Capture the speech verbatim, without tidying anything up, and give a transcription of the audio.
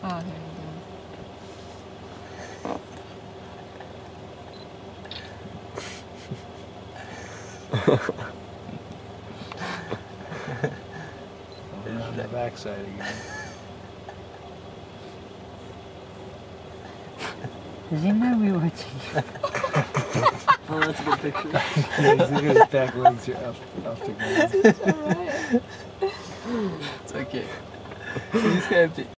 Oh, there you go. On the backside again. Did you know we were together? Oh, that's a good picture. Yeah, look at his back legs are off, off the ground. It's okay. He's happy.